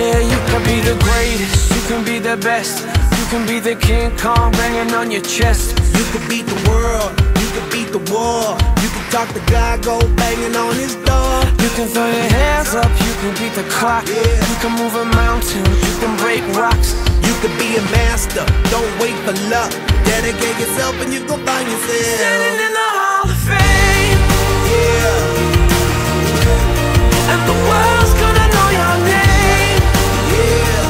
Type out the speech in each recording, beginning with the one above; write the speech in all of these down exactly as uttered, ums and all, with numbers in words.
Yeah, you can be the greatest, you can be the best, you can be the King Kong banging on your chest. You can beat the world, you can beat the war, you can talk to God, go banging on his door. You can throw your hands up, you can beat the clock, yeah. You can move a mountain, you can break rocks. You can be a master, don't wait for luck. Dedicate yourself and you gon' find yourself standing in the Hall of Fame. Yeah. And the world's gonna know your name. Yeah.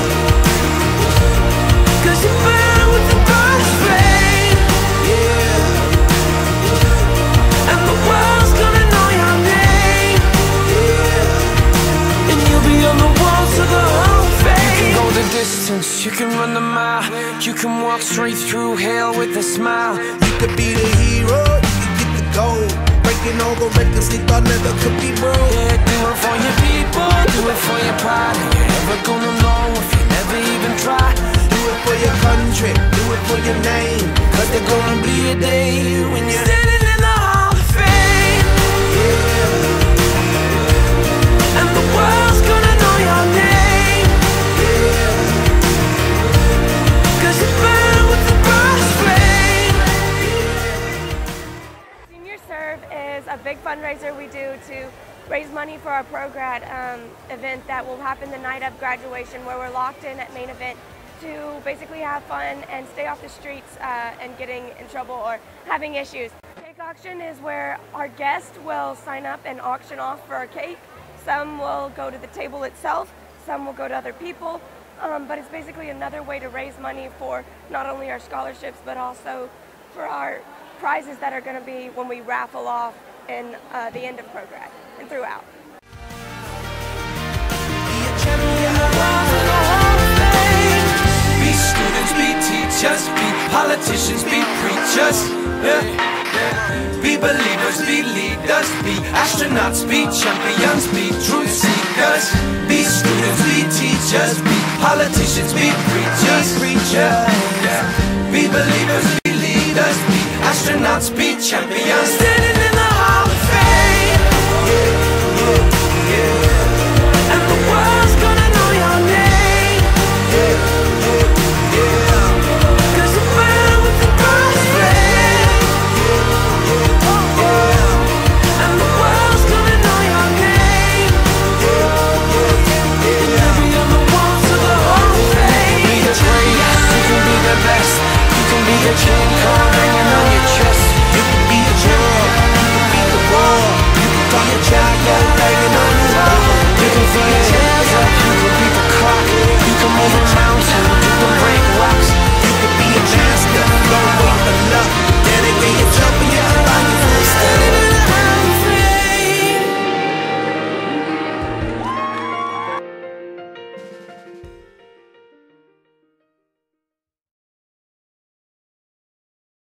Cause you burn with the brightest flame. Yeah. And the world's gonna know your name. Yeah. And you'll be on the walls of the Hall of Fame. You can go the distance, you can run the mile, you can walk straight through hell with a smile. You could be the hero, you can get the gold, breaking all the records they thought never could be broke. Yeah, do it for your people, do it for your pride. And you're never gonna know if you never even try. Do it for your country, do it for your name, cause there's gonna be a day when you're standing in the Hall of Fame. Yeah. And the world's gonna know your name. Yeah. Cause you burn with the brightest flame. Senior Serve is a big fundraiser we do to raise money for our pro-grad um, event that will happen the night of graduation, where we're locked in at main event to basically have fun and stay off the streets uh, and getting in trouble or having issues. Cake auction is where our guest will sign up and auction off for a cake. Some will go to the table itself, some will go to other people, um, but it's basically another way to raise money for not only our scholarships but also for our prizes that are going to be when we raffle off in uh, the end of pro-grad and throughout. Be students, be teachers, be politicians, be preachers. Yeah. Be believers, be leaders, be astronauts, be champions, be truth seekers. Be students, be teachers, be politicians, be preachers. preachers. Yeah. Be believers, be leaders, be astronauts, be champions. Standing in the Hall of Fame. Yeah, yeah, yeah. And the world's gonna know your name. Yeah, yeah, yeah. Cause you burn with the brightest flame. Yeah, yeah. And the world's gonna know your name. Yeah, yeah, yeah. And you'll be on the walls of the Hall of Fame. You can be the greatest, you can be the best, you can be the King Kong hanging on your chest. You can be a general, you can beat the war, you can call your child, go banging on his door. You can feel